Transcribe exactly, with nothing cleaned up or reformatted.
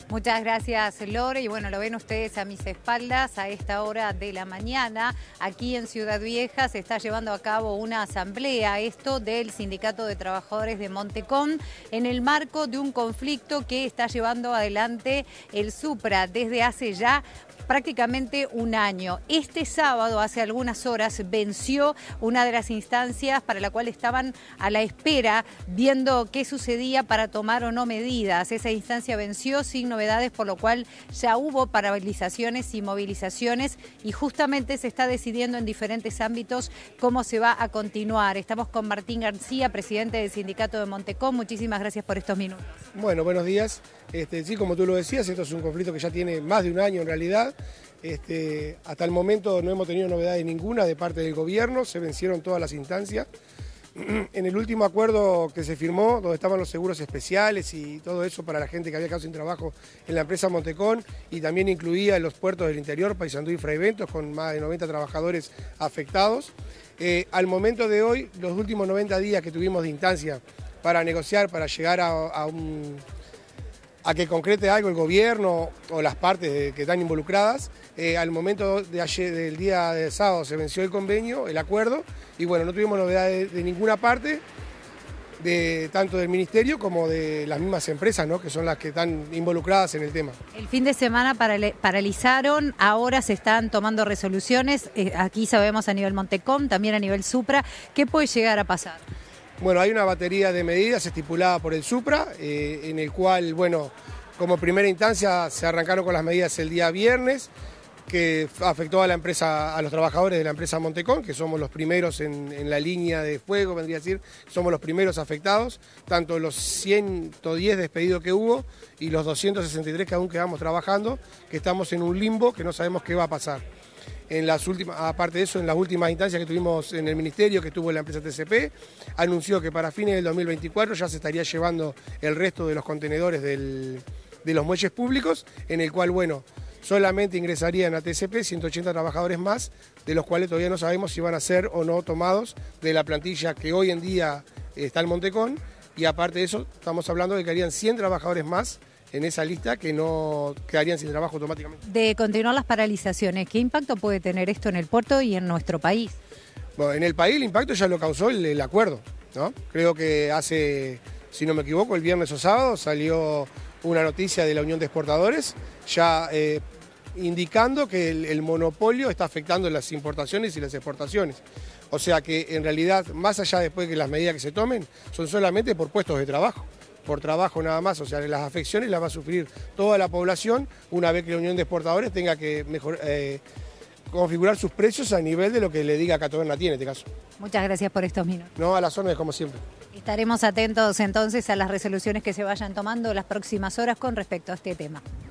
Muchas gracias, Lore. Y bueno, lo ven ustedes a mis espaldas a esta hora de la mañana. Aquí en Ciudad Vieja se está llevando a cabo una asamblea, esto del Sindicato de Trabajadores de Montecón, en el marco de un conflicto que está llevando adelante el Supra desde hace ya prácticamente un año. Este sábado, hace algunas horas, venció una de las instancias para la cual estaban a la espera, viendo qué sucedía para tomar o no medidas. Esa instancia venció sin novedades, por lo cual ya hubo paralizaciones y movilizaciones y justamente se está decidiendo en diferentes ámbitos cómo se va a continuar. Estamos con Martín García, presidente del Sindicato de Montecón. Muchísimas gracias por estos minutos. Bueno, buenos días. Este, sí, como tú lo decías, esto es un conflicto que ya tiene más de un año en realidad. Este, hasta el momento no hemos tenido novedades ninguna de parte del gobierno, se vencieron todas las instancias. En el último acuerdo que se firmó, donde estaban los seguros especiales y todo eso para la gente que había quedado sin trabajo en la empresa Montecón, y también incluía los puertos del interior, Paysandú y Fray Bentos, con más de noventa trabajadores afectados. Eh, al momento de hoy, los últimos noventa días que tuvimos de instancia para negociar, para llegar a, a un... a que concrete algo el gobierno o las partes de, que están involucradas. Eh, al momento de ayer, del día de sábado se venció el convenio, el acuerdo, y bueno, no tuvimos novedades de, de ninguna parte, de, tanto del ministerio como de las mismas empresas, ¿no?, que son las que están involucradas en el tema. El fin de semana paralizaron, ahora se están tomando resoluciones, eh, aquí sabemos a nivel Montecón, también a nivel Supra. ¿Qué puede llegar a pasar? Bueno, hay una batería de medidas estipulada por el Supra, eh, en el cual, bueno, como primera instancia se arrancaron con las medidas el día viernes, que afectó a la empresa, a los trabajadores de la empresa Montecón, que somos los primeros en, en la línea de fuego, vendría a decir, somos los primeros afectados, tanto los ciento diez despedidos que hubo y los doscientos sesenta y tres que aún quedamos trabajando, que estamos en un limbo que no sabemos qué va a pasar. En las últimas, aparte de eso, en las últimas instancias que tuvimos en el ministerio, que tuvo la empresa T C P, anunció que para fines del dos mil veinticuatro ya se estaría llevando el resto de los contenedores del, de los muelles públicos, en el cual, bueno, solamente ingresarían a T C P ciento ochenta trabajadores más, de los cuales todavía no sabemos si van a ser o no tomados de la plantilla que hoy en día está en Montecón, y aparte de eso, estamos hablando de que harían cien trabajadores más en esa lista que no quedarían sin trabajo automáticamente. De continuar las paralizaciones, ¿qué impacto puede tener esto en el puerto y en nuestro país? Bueno, en el país el impacto ya lo causó el, el acuerdo, ¿no? Creo que hace, si no me equivoco, el viernes o sábado salió una noticia de la Unión de Exportadores ya eh, indicando que el, el monopolio está afectando las importaciones y las exportaciones. O sea que en realidad, más allá después de que las medidas que se tomen, son solamente por puestos de trabajo. Por trabajo nada más, o sea, las afecciones las va a sufrir toda la población una vez que la Unión de Exportadores tenga que mejor, eh, configurar sus precios a nivel de lo que le diga Catoberna tiene en este caso. Muchas gracias por estos minutos. No, a las órdenes como siempre. Estaremos atentos entonces a las resoluciones que se vayan tomando las próximas horas con respecto a este tema.